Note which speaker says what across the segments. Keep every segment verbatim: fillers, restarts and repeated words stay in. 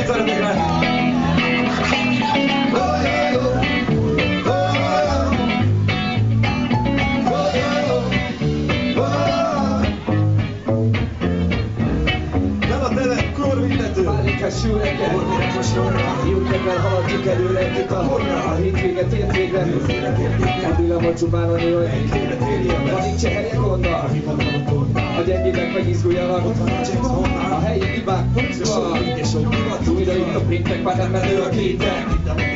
Speaker 1: Szeretnék látni!
Speaker 2: Sül reggel, hormérek a sorra, jót reggel haladjuk előre együtt a horra. A hétvéget ért végre, elbűlem a csupán a nő, ma nincsen helye gondol. A gyengébbek meg izguljanak, a helyi hibák puncva. Újra itt a péntek, már nem menő a kétek.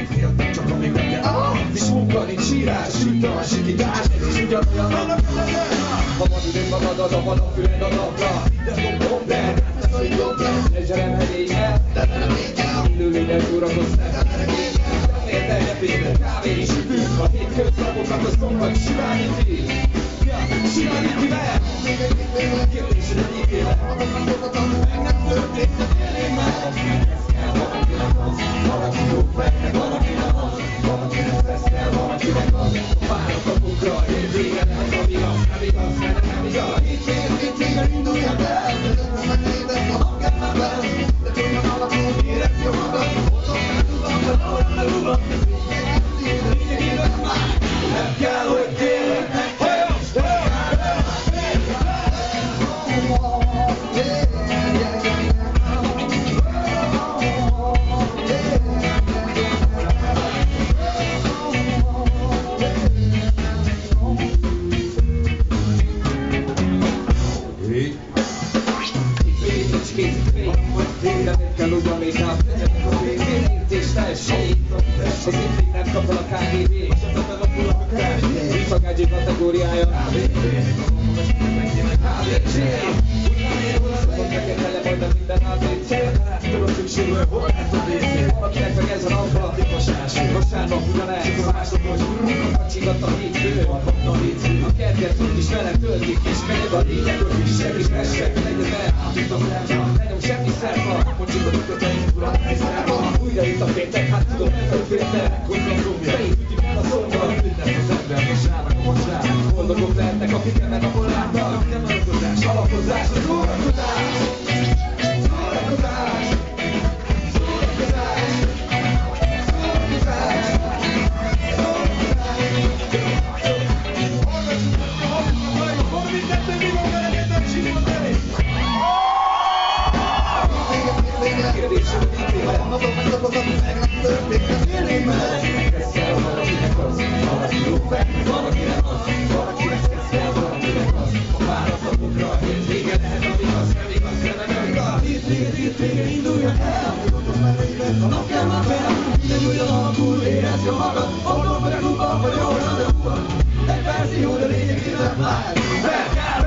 Speaker 2: Nincs munka, nincs sírás, süt a sikítás, és ugyanolyan. Ha van időn magad, a van a füled a napra. De Lezserem helyéhez, illő lényel szórakoznak. Értelje péntek, kávé és sütünk. A hétköznapokat a szombat sirályíti. Sirályíti le! Kérdésed egy ítélet. Meg nem történt, de élnék meg. Ez kell valakinek az. Valaki jó fejnek, valaki nem az. Valakinek ez kell, valakinek az. Várok a bukra, hétvége lehet, ami az. Nem igaz, mert nem igaz. Hétvége, hétvége induljak el. Érezd jó magad, otthon nem tudom, de ahol nem rúgom. Lényegében már nem kell, hogy tényleg. Az itt még nem kapol a ká gé bé, Vifagágyi kategóriája ká bé cé. Szóval neked tele majdnem minden á bé cé. Tudod szükségű, hol látod részét. Valakinek meg ez a napba vasárnap ugyanez. Másnapos kacsigat a hétfő. A kerget úgy is velem töltik, és megy a lényeg, hogy is semmi stressek legyen el. Ne nyom semmi szerva, mondjuk a tudateink urat helyszerva. Újra itt a péntek, hát tudom, nem féltek. Fejét ütjük el a szomban. Ünnep az ember, mossának a mossának. Boldogok lehetnek, akik ebben napon látnak. Nem alapozás, alapozás, a szórakozás. Szórakozás. Szórakozás. Szórakozás. Hétvége induljak el, a nap kell már fel, minden újra alakul, érezd jó magad, otthon vagy a klubban, vagy jól a klubban. Egy verzió, de lényegében már fel kell.